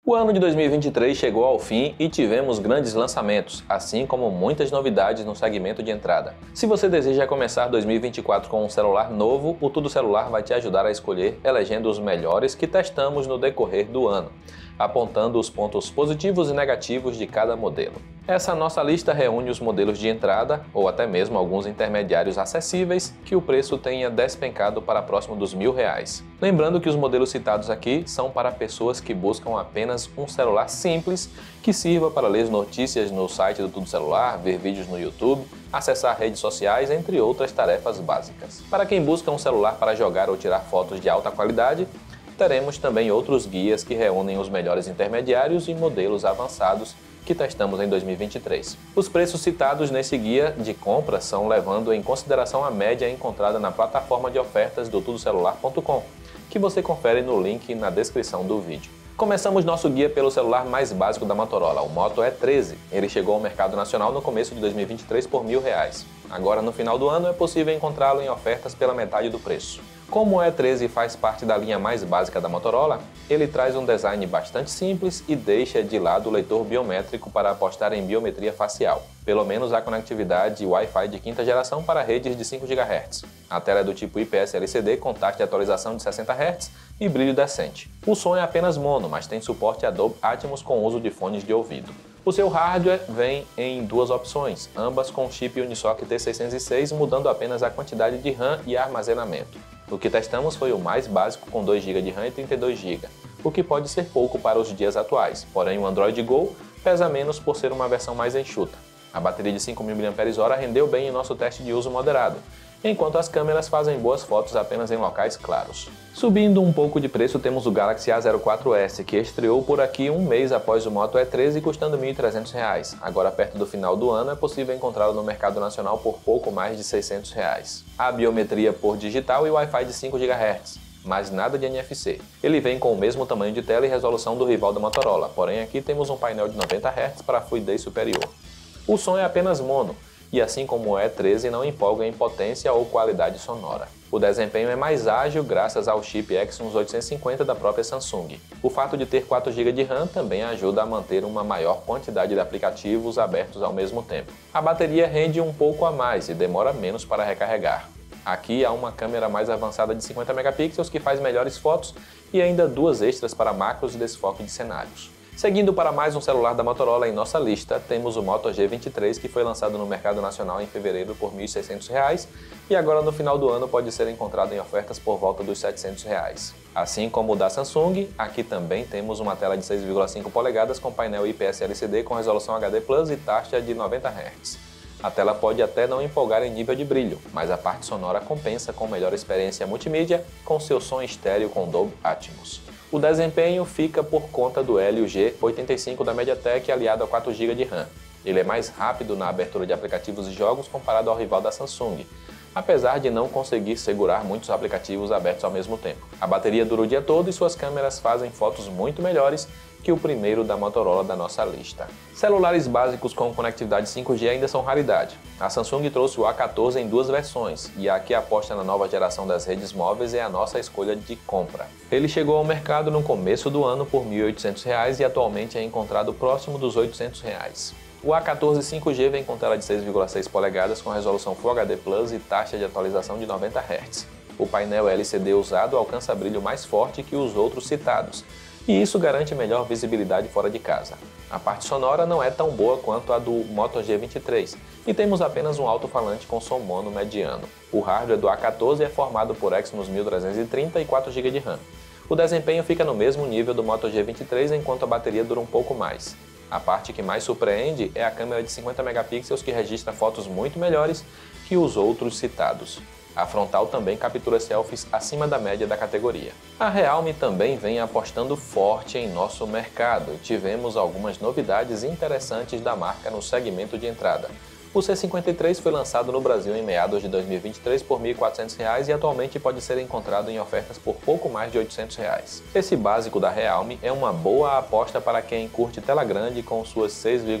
O ano de 2023 chegou ao fim e tivemos grandes lançamentos, assim como muitas novidades no segmento de entrada. Se você deseja começar 2024 com um celular novo, o Tudo Celular vai te ajudar a escolher elegendo os melhores que testamos no decorrer do ano, apontando os pontos positivos e negativos de cada modelo. Essa nossa lista reúne os modelos de entrada, ou até mesmo alguns intermediários acessíveis, que o preço tenha despencado para próximo dos R$1.000. Lembrando que os modelos citados aqui são para pessoas que buscam apenas um celular simples, que sirva para ler notícias no site do Tudo Celular, ver vídeos no YouTube, acessar redes sociais, entre outras tarefas básicas. Para quem busca um celular para jogar ou tirar fotos de alta qualidade, teremos também outros guias que reúnem os melhores intermediários e modelos avançados que testamos em 2023. Os preços citados nesse guia de compra são levando em consideração a média encontrada na plataforma de ofertas do tudocelular.com, que você confere no link na descrição do vídeo. Começamos nosso guia pelo celular mais básico da Motorola, o Moto E13. Ele chegou ao mercado nacional no começo de 2023 por R$1.000. Agora, no final do ano, é possível encontrá-lo em ofertas pela metade do preço. Como o E13 faz parte da linha mais básica da Motorola, ele traz um design bastante simples e deixa de lado o leitor biométrico para apostar em biometria facial. Pelo menos a conectividade Wi-Fi de quinta geração para redes de 5 GHz. A tela é do tipo IPS LCD com taxa de atualização de 60 Hz e brilho decente. O som é apenas mono, mas tem suporte a Dolby Atmos com uso de fones de ouvido. O seu hardware vem em duas opções, ambas com chip Unisoc T606, mudando apenas a quantidade de RAM e armazenamento. O que testamos foi o mais básico com 2 GB de RAM e 32 GB, o que pode ser pouco para os dias atuais, porém o Android Go pesa menos por ser uma versão mais enxuta. A bateria de 5.000 mAh rendeu bem em nosso teste de uso moderado, enquanto as câmeras fazem boas fotos apenas em locais claros. Subindo um pouco de preço, temos o Galaxy A04s, que estreou por aqui um mês após o Moto E13, custando R$ 1.300. Agora, perto do final do ano, é possível encontrá-lo no mercado nacional por pouco mais de R$ 600. Há biometria por digital e Wi-Fi de 5 GHz. Mas nada de NFC. Ele vem com o mesmo tamanho de tela e resolução do rival da Motorola, porém aqui temos um painel de 90 Hz para fluidez superior. O som é apenas mono, e assim como o E13 não empolga em potência ou qualidade sonora. O desempenho é mais ágil graças ao chip Exynos 850 da própria Samsung. O fato de ter 4 GB de RAM também ajuda a manter uma maior quantidade de aplicativos abertos ao mesmo tempo. A bateria rende um pouco a mais e demora menos para recarregar. Aqui há uma câmera mais avançada de 50 megapixels que faz melhores fotos e ainda duas extras para macros e desfoque de cenários. Seguindo para mais um celular da Motorola em nossa lista, temos o Moto G23, que foi lançado no mercado nacional em fevereiro por R$ 1.600 e agora no final do ano pode ser encontrado em ofertas por volta dos R$ 700. Assim como o da Samsung, aqui também temos uma tela de 6,5 polegadas com painel IPS LCD com resolução HD Plus e taxa de 90 Hz. A tela pode até não empolgar em nível de brilho, mas a parte sonora compensa com melhor experiência multimídia com seu som estéreo com Dolby Atmos. O desempenho fica por conta do Helio G85 da MediaTek aliado a 4 GB de RAM. Ele é mais rápido na abertura de aplicativos e jogos comparado ao rival da Samsung, apesar de não conseguir segurar muitos aplicativos abertos ao mesmo tempo. A bateria dura o dia todo e suas câmeras fazem fotos muito melhores que o primeiro da Motorola da nossa lista. Celulares básicos com conectividade 5G ainda são raridade. A Samsung trouxe o A14 em duas versões e a que aposta na nova geração das redes móveis é a nossa escolha de compra. Ele chegou ao mercado no começo do ano por R$ 1.800 e atualmente é encontrado próximo dos R$ 800. O A14 5G vem com tela de 6,6 polegadas com resolução Full HD Plus e taxa de atualização de 90 Hz. O painel LCD usado alcança brilho mais forte que os outros citados, e isso garante melhor visibilidade fora de casa. A parte sonora não é tão boa quanto a do Moto G23, e temos apenas um alto-falante com som mono mediano. O hardware do A14 é formado por Exynos 1330 e 4 GB de RAM. O desempenho fica no mesmo nível do Moto G23, enquanto a bateria dura um pouco mais. A parte que mais surpreende é a câmera de 50 megapixels que registra fotos muito melhores que os outros citados. A frontal também captura selfies acima da média da categoria. A Realme também vem apostando forte em nosso mercado e tivemos algumas novidades interessantes da marca no segmento de entrada. O C53 foi lançado no Brasil em meados de 2023 por R$ 1.400 e atualmente pode ser encontrado em ofertas por pouco mais de R$ 800. Esse básico da Realme é uma boa aposta para quem curte tela grande com suas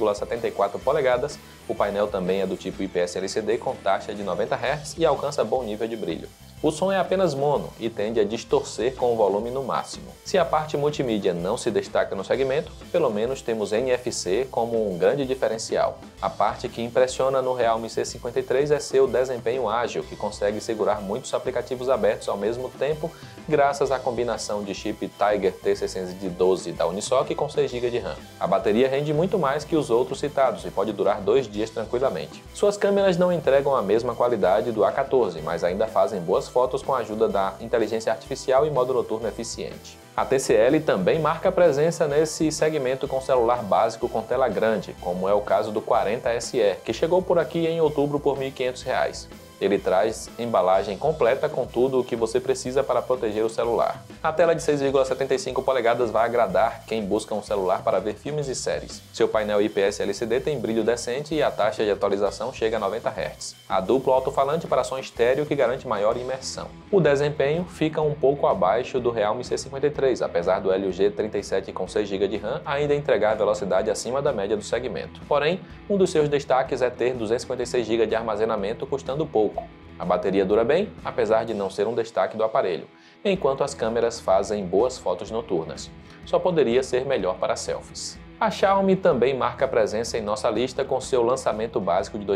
6,74 polegadas. O painel também é do tipo IPS LCD com taxa de 90 Hz e alcança bom nível de brilho. O som é apenas mono e tende a distorcer com o volume no máximo. Se a parte multimídia não se destaca no segmento, pelo menos temos NFC como um grande diferencial. A parte que impressiona no Realme C53 é seu desempenho ágil, que consegue segurar muitos aplicativos abertos ao mesmo tempo, graças à combinação de chip Tiger T612 da Unisoc com 6 GB de RAM. A bateria rende muito mais que os outros citados e pode durar 2 dias tranquilamente. Suas câmeras não entregam a mesma qualidade do A14, mas ainda fazem boas fotos com a ajuda da inteligência artificial e modo noturno eficiente. A TCL também marca presença nesse segmento com celular básico com tela grande, como é o caso do 40 SE, que chegou por aqui em outubro por R$ 1.500. Ele traz embalagem completa com tudo o que você precisa para proteger o celular. A tela de 6,75 polegadas vai agradar quem busca um celular para ver filmes e séries. Seu painel IPS LCD tem brilho decente e a taxa de atualização chega a 90 Hz. Há duplo alto-falante para som estéreo que garante maior imersão. O desempenho fica um pouco abaixo do Realme C53, apesar do Helio G37 com 6 GB de RAM ainda entregar velocidade acima da média do segmento. Porém, um dos seus destaques é ter 256 GB de armazenamento custando pouco. A bateria dura bem, apesar de não ser um destaque do aparelho, enquanto as câmeras fazem boas fotos noturnas. Só poderia ser melhor para selfies. A Xiaomi também marca presença em nossa lista com seu lançamento básico de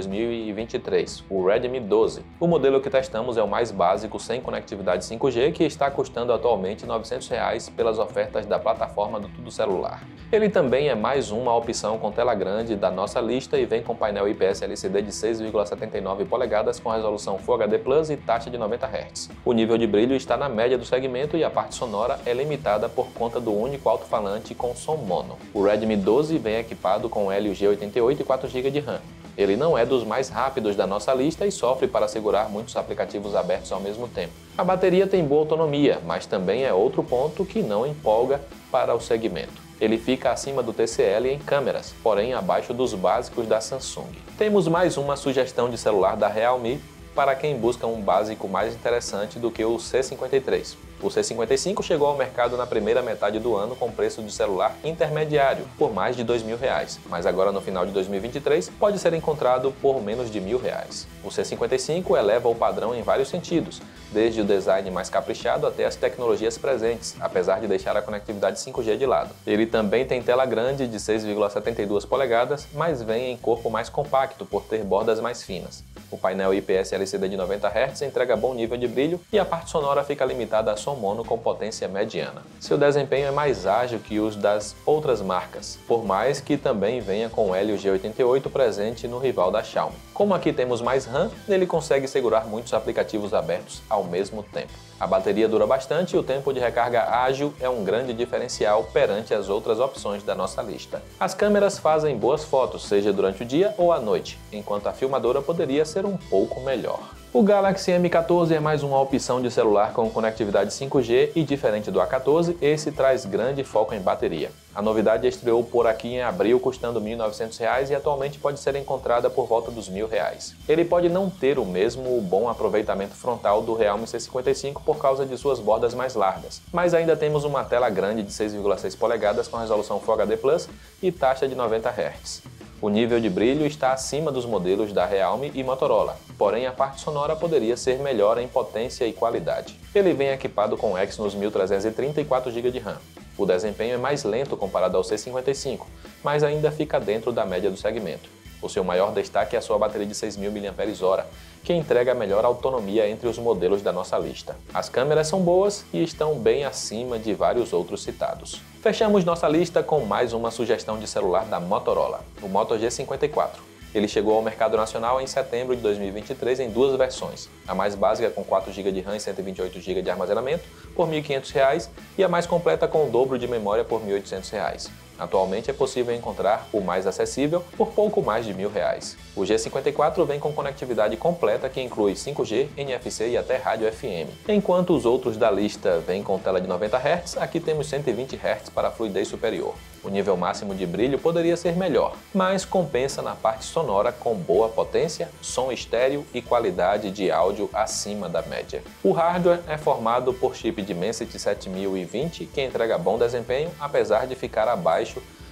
2023, o Redmi 12. O modelo que testamos é o mais básico sem conectividade 5G, que está custando atualmente R$ 900 pelas ofertas da plataforma do Tudo Celular. Ele também é mais uma opção com tela grande da nossa lista e vem com painel IPS LCD de 6,79 polegadas com resolução Full HD Plus e taxa de 90 Hz. O nível de brilho está na média do segmento e a parte sonora é limitada por conta do único alto-falante com som mono. O Redmi 12 vem equipado com Helio G88 e 4 GB de RAM. Ele não é dos mais rápidos da nossa lista e sofre para segurar muitos aplicativos abertos ao mesmo tempo. A bateria tem boa autonomia, mas também é outro ponto que não empolga para o segmento. Ele fica acima do TCL em câmeras, porém abaixo dos básicos da Samsung. Temos mais uma sugestão de celular da Realme para quem busca um básico mais interessante do que o C53. O C55 chegou ao mercado na primeira metade do ano com preço de celular intermediário, por mais de R$ 2.000, mas agora no final de 2023 pode ser encontrado por menos de R$ 1.000. O C55 eleva o padrão em vários sentidos, desde o design mais caprichado até as tecnologias presentes, apesar de deixar a conectividade 5G de lado. Ele também tem tela grande de 6,72 polegadas, mas vem em corpo mais compacto por ter bordas mais finas. O painel IPS LCD de 90 Hz entrega bom nível de brilho e a parte sonora fica limitada a som mono com potência mediana. Seu desempenho é mais ágil que os das outras marcas, por mais que também venha com o Helio G88 presente no rival da Xiaomi. Como aqui temos mais RAM, ele consegue segurar muitos aplicativos abertos ao mesmo tempo. A bateria dura bastante e o tempo de recarga ágil é um grande diferencial perante as outras opções da nossa lista. As câmeras fazem boas fotos, seja durante o dia ou à noite, enquanto a filmadora poderia ser um pouco melhor. O Galaxy M14 é mais uma opção de celular com conectividade 5G e, diferente do A14, esse traz grande foco em bateria. A novidade estreou por aqui em abril custando R$ 1.900 e atualmente pode ser encontrada por volta dos R$ 1.000. Ele pode não ter o mesmo bom aproveitamento frontal do Realme C55 por causa de suas bordas mais largas, mas ainda temos uma tela grande de 6,6 polegadas com resolução Full HD Plus e taxa de 90 Hz. O nível de brilho está acima dos modelos da Realme e Motorola, porém a parte sonora poderia ser melhor em potência e qualidade. Ele vem equipado com Exynos 1330 e 4 GB de RAM. O desempenho é mais lento comparado ao C55, mas ainda fica dentro da média do segmento. O seu maior destaque é a sua bateria de 6.000 mAh, que entrega a melhor autonomia entre os modelos da nossa lista. As câmeras são boas e estão bem acima de vários outros citados. Fechamos nossa lista com mais uma sugestão de celular da Motorola, o Moto G54. Ele chegou ao mercado nacional em setembro de 2023 em duas versões, a mais básica com 4 GB de RAM e 128 GB de armazenamento por R$ 1.500 e a mais completa com o dobro de memória por R$ 1.800. Atualmente é possível encontrar o mais acessível por pouco mais de R$ 1.000. O G54 vem com conectividade completa que inclui 5G, NFC e até rádio FM. Enquanto os outros da lista vêm com tela de 90 Hz, aqui temos 120 Hz para fluidez superior. O nível máximo de brilho poderia ser melhor, mas compensa na parte sonora com boa potência, som estéreo e qualidade de áudio acima da média. O hardware é formado por chip Dimensity 7020 que entrega bom desempenho apesar de ficar abaixo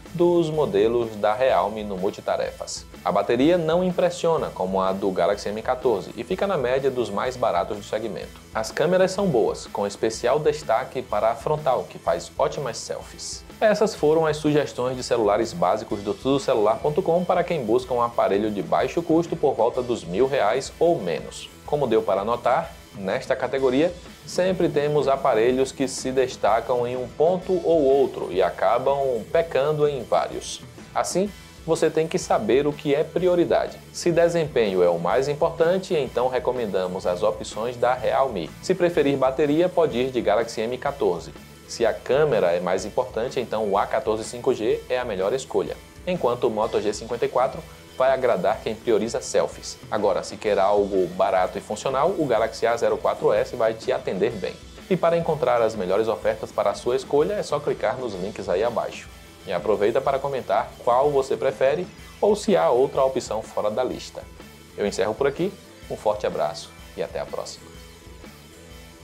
dos modelos da Realme no multitarefas. A bateria não impressiona como a do Galaxy M14 e fica na média dos mais baratos do segmento. As câmeras são boas, com especial destaque para a frontal, que faz ótimas selfies. Essas foram as sugestões de celulares básicos do tudocelular.com para quem busca um aparelho de baixo custo por volta dos R$1.000 ou menos. Como deu para notar, nesta categoria sempre temos aparelhos que se destacam em um ponto ou outro e acabam pecando em vários. Assim, você tem que saber o que é prioridade. Se desempenho é o mais importante, então recomendamos as opções da Realme. Se preferir bateria, pode ir de Galaxy M14. Se a câmera é mais importante, então o A14 5G é a melhor escolha, enquanto o Moto G54 vai agradar quem prioriza selfies. Agora, se quer algo barato e funcional, o Galaxy A04s vai te atender bem. E para encontrar as melhores ofertas para a sua escolha, é só clicar nos links aí abaixo. E aproveita para comentar qual você prefere ou se há outra opção fora da lista. Eu encerro por aqui, um forte abraço e até a próxima.